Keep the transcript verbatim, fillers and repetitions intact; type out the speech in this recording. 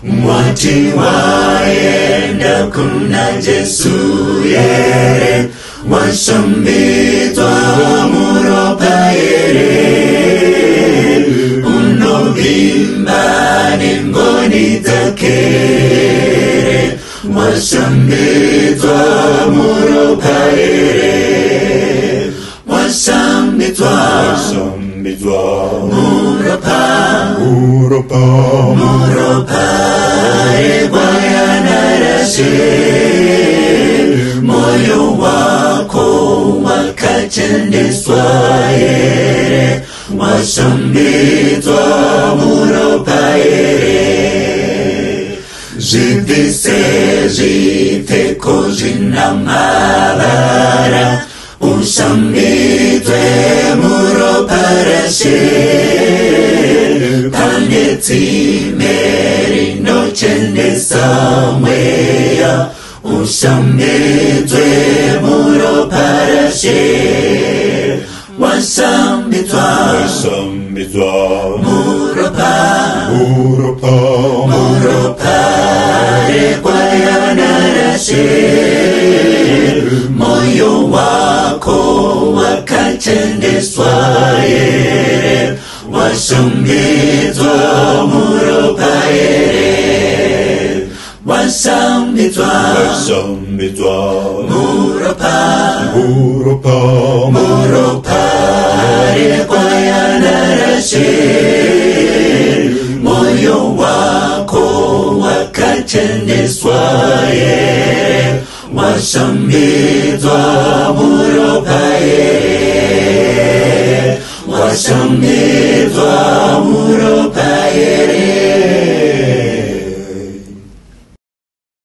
mwati waenda kuna Jesu yere, washambidzwa muropa yere, unovimba nengoni dzakere, washambidzwa muropa yere, washambidzwa muropa Muropa, muropa egwayanarashe, moyo wako wakachendeswa yere, washambidzwa muropa yere, zvibvise zvipfeko zvina mavara, ushambidzwe muropa rashe, pane tsime rinochendesa mweya, ushambidzwe muropa rashe, washambidzwa muropa Muropa, muropa rekwayana rashe, moyo wako wakachendeswa yere, washambidzwa muropa yere, washambidzwa muropa Muropa, muropa rekwayana rashe, moyo wako wakachendeswa yere, washambidzwa muropa yere, washambidzwa muropa yere.